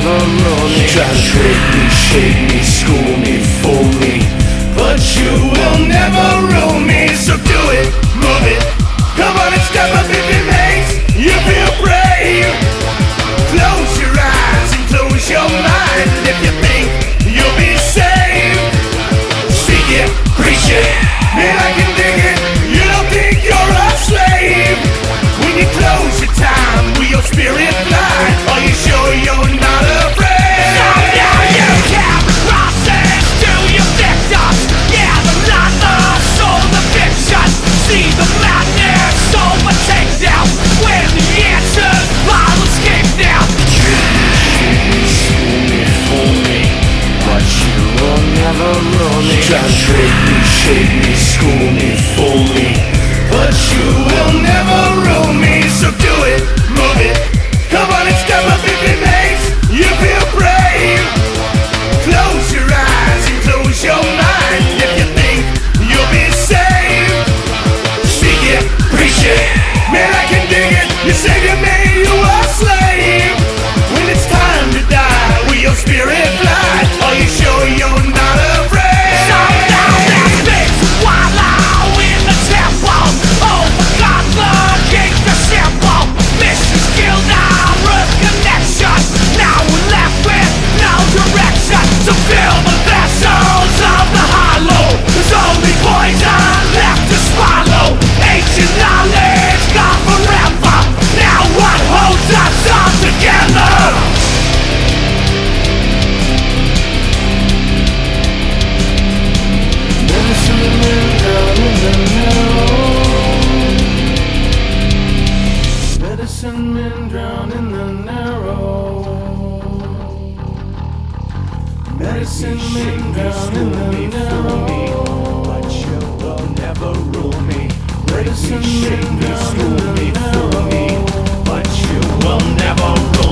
never rule me. Try to trick me, shake me, school me, fool me, but you will never rule me. So do it, move it, come on and step up if it makes you feel brave. Close your eyes and close your mind if you think you'll be saved. Speak it, preach it, and I can dig it. You don't think you're a slave when you close your time, will your spirit fly? Are you sure you're not afraid? So now you can process to your victims. Yeah, the not the soul, the fiction. See the madness overtake them when the answers all escape them. School me, fool me, but you will never rule me. Try to trick me, shake me, school me, fool me, but you will never rule me. So do it, move it, come on and step up if it makes you feel brave. Close your eyes and close your mind if you think you'll be saved. Speak it, preach it, man I can dig it. You say you made you a slave. When it's time to die, will your spirit fly? Are you sure you're not afraid? So now there's things wallow in the temple. Overcome the king, the simple. Mission skill now, root connection. Now we're left with no direction. To fill the vessels of the hollow, there's only poison left to swallow. Ancient knowledge gone forever. Now what holds us all together? Medicine man down in the narrow. Medicine men drown in the narrow. Medicine men drown in the narrow. But you will never rule me. Medicine men drown in the narrow. But you will never rule me.